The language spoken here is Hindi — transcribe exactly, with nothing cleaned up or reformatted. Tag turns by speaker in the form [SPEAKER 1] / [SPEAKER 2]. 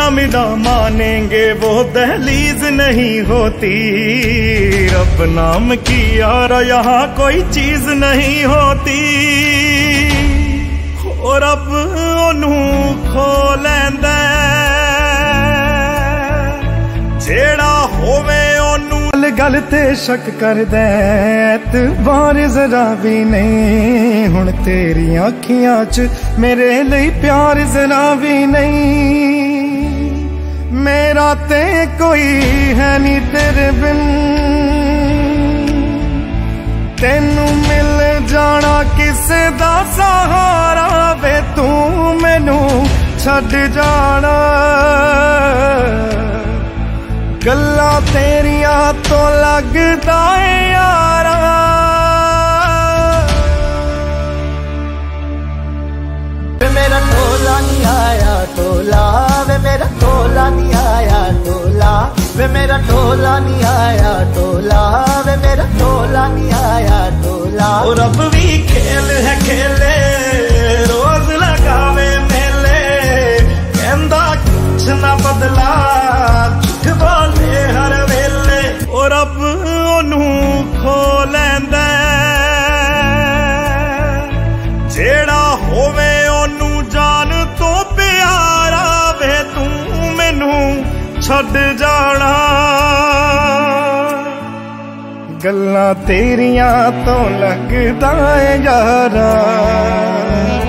[SPEAKER 1] ना मिला मानेंगे वो दहलीज नहीं होती। रब नाम की यार यहाँ कोई चीज नहीं होती। और रब ओनू खो लैंदा जेड़ा होवे ओनू। गल ते शक करदा एतबार जरा भी नहीं। हुण तेरी अखियां च मेरे लिए प्यार जरा भी नहीं। मेरा ते कोई है नी तेरे बिन। तेनू मिल जाना किसे दा सहारा वे तू मैनू छड्ड जाना। गल्ला तेरिया तो लगदा है यारा।
[SPEAKER 2] वे मेरा टोला नहीं आया टोला। वे मेरा टोला नहीं आया टोला। वे मेरा टोला नहीं आया टोला। वे मेरा टोला नहीं आया टोला।
[SPEAKER 1] और अब भी खेल है खेले रोज लगावे मेले। कहंदा कुछ ना बदला बोले हर वेले। और अब ओनू खो लैंदा जेड़ा होवे ओनू जान तो प्यारा वे तू मैनू छड्ड जाना। गल्लां तेरियां तो लगदा है यारा।